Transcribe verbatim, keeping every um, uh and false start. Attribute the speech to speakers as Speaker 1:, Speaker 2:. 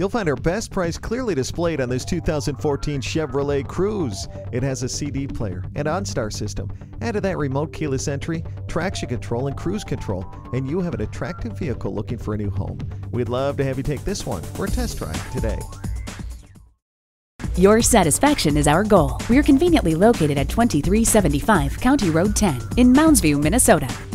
Speaker 1: You'll find our best price clearly displayed on this two thousand fourteen Chevrolet Cruze. It has a C D player and OnStar system. Add to that remote keyless entry, traction control, and cruise control, and you have an attractive vehicle looking for a new home. We'd love to have you take this one for a test drive today.
Speaker 2: Your satisfaction is our goal. We're conveniently located at twenty-three seventy-five County Road ten in Mounds View, Minnesota.